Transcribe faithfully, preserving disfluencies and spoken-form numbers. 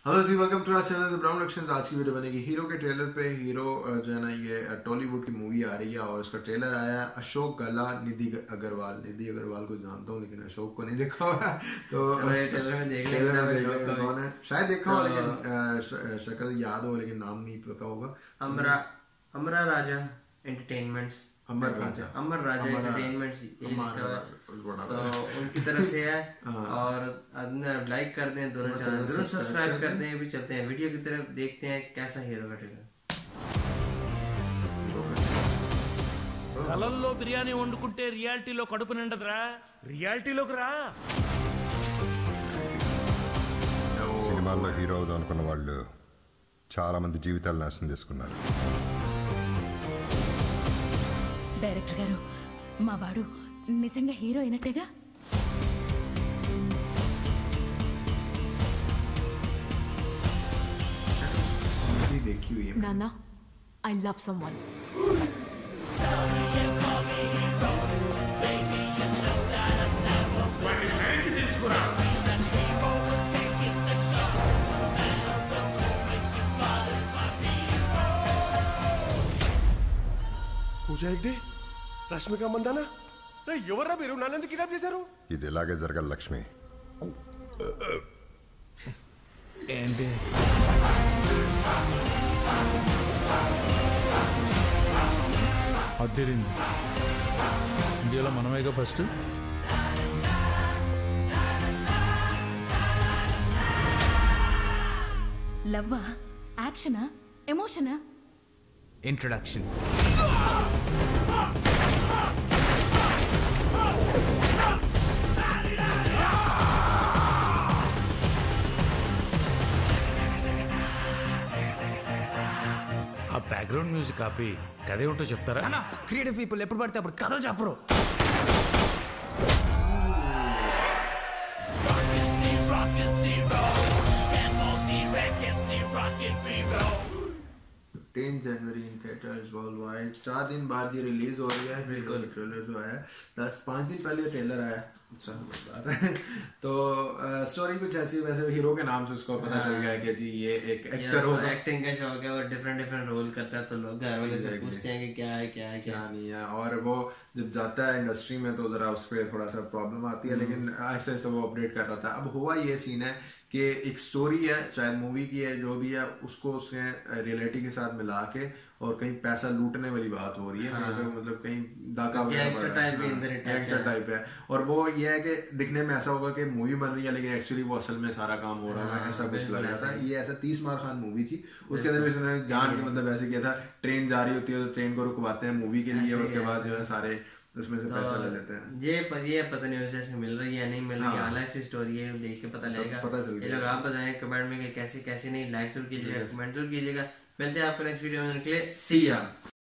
Hello जी, welcome to our channel the brown productions. आज की वीडियो बनेगी हीरो के ट्रेलर पे। हीरो जो है ना, ये टॉलीवुड की मूवी आ रही है और उसका ट्रेलर आया है। अशोक गल्ला, निधि अग्रवाल। निधि अग्रवाल को जानता हूँ लेकिन अशोक को नहीं देखा हुआ है, तो ट्रेलर में देख लेंगे कौन है। शायद देखा हो लेकिन शक्ल याद हो लेकिन नाम नहीं पता होगा। अमरा अमरा राजा एंटरटेनमेंट्स अमर राजा अमर राजा एंटरटेनमेंट्स ये लिखा है, तो उनकी तरफ से है। और लाइक कर दें, दोनों चैनल जरूर सब्सक्राइब कर दें। अभी चलते हैं वीडियो की तरफ, देखते हैं कैसा हीरो का ट्रेलर। కలల్లో బిర్యానీ వండుకుంటే రియాలిటీలో కడుపు నిండదురా, రియాలిటీలోకి రా. సినిమాల్లో హీరో అవుదాం అనుకున్న వాళ్ళు చాలా మంది జీవితాలు నాశనం చేసుకున్నారు. డైరెక్టర్ గారు, మా వాడు నిజంగా హీరో అయినట్టేగా? देखी हुई है नाना, I love someone. Pooja Hegde, Rashmika Mandanna, ఎవర్రా మీరు? నన్ను కిడ్నాప్ చేశారు. ఇది ఇలాగే జరగాలి లక్ష్మి. ఏంటి అద్దరింది? ఇండియాలో మనమేగా ఫస్ట్. లవ్వా, యాక్షనా, ఎమోషనా? ఇంట్రడక్షన్. ఆ బ్యాక్గ్రౌండ్ మ్యూజిక్ ఆపి కథ ఏమిటో చెప్తారా? క్రియేటివ్ పీపుల్ ఎప్పుడు పడితే అప్పుడు కథలు చెప్పరు. Ten January in theatres worldwide. चार दिन बाद ये रिलीज हो रही है। बिल्कुल, ट्रेलर जो आया दस पाँच दिन पहले ट्रेलर आया। अच्छा बात है। तो स्टोरी कुछ ऐसी, वैसे हीरो के नाम से उसको पता चल गया कि जी ये एक एक्टर होगा, एक्टिंग का शौक है और डिफरेंट डिफरेंट रोल करता है, तो लोग घर वाले से पूछते हैं कि क्या है क्या है क्या नहीं है। और वो जब जाता है इंडस्ट्री में तो जरा उस पर थोड़ा सा प्रॉब्लम आती है, लेकिन ऐसे ऐसे वो अपडेट कर रहा था। अब हुआ ये सीन है कि एक स्टोरी है, शायद मूवी की है, जो भी है उसको उसने रियलिटी के साथ मिला के और कहीं पैसा लूटने वाली बात हो रही है। हाँ। कहीं मतलब कहीं डाका गैंगस्टर टाइप गैंगस्टर टाइप है। और वो ये है कि दिखने में ऐसा होगा कि मूवी बन रही है लेकिन एक्चुअली वो असल में सारा काम हो रहा है, ऐसा कुछ लग रहा था। ये ऐसा तीस मार खान मूवी थी, उसके अंदर उसने जान के मतलब ऐसे किया था, ट्रेन जा रही होती है तो ट्रेन को रुकवाते हैं मूवी के लिए, उसके बाद जो है सारे उसमें से पैसा ले लेते हैं। ये ये पता नहीं उसे मिल रही है या नहीं मिल रही है। हाँ। अलग सी स्टोरी है, देख के पता लगेगा, पता चल गया। ये लोग आप बताएं कमेंट में कि कैसे कैसे नहीं। लाइक जरूर कीजिएगा, कमेंट जरूर कीजिएगा। मिलते हैं आपको नेक्स्ट वीडियो में। सी या।